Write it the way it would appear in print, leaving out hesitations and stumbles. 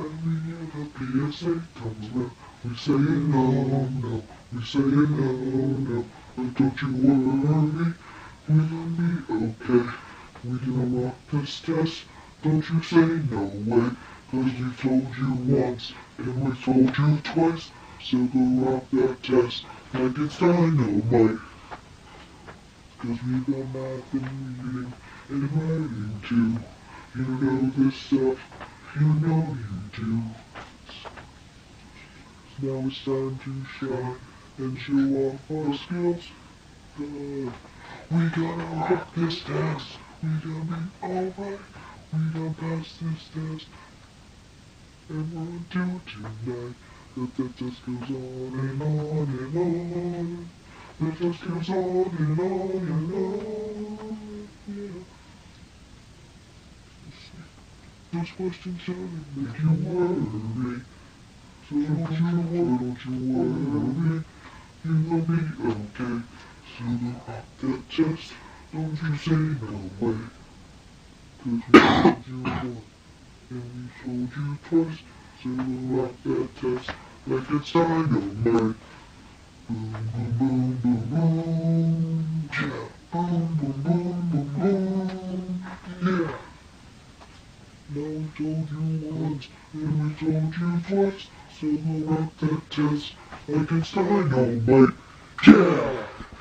Every year the PSA comes around, we say no, no, we say no, but don't you worry, we'll be okay. We gonna rock this test, don't you say no way, 'cause we told you once, and we told you twice, so go rock that test, like it's dynamite. 'Cause we got math and reading, and writing too. You know this stuff, you know you do. Now it's time to shine and show off our skills. Good. We gotta rock this test. We gotta be alright. We gotta pass this test. And we're due tonight. The test goes on and on and on. The test goes on and on and on. Yeah. Those questions shouldn't make you worry. So don't you worry, you'll be okay. So go rock that test, don't you say no way. 'Cause we told you once, and we told you twice. So go rock that test, like it's dynamite. Boom, boom, boom, boom, boom. Yeah. Boom, boom, boom, boom, boom. Yeah. Now we told you once, and we told you twice, so go rock that test like it's dynamite. Yeah!